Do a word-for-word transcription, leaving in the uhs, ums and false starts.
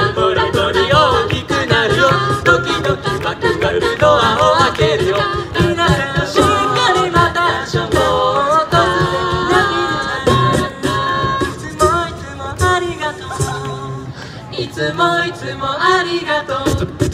ボロボリ大きくなるよ。ドキドキワクワクドアを開けるよ。皆さんしっかりまた遊ぼうと。いつもいつもありがとう。いつもいつもありがとう。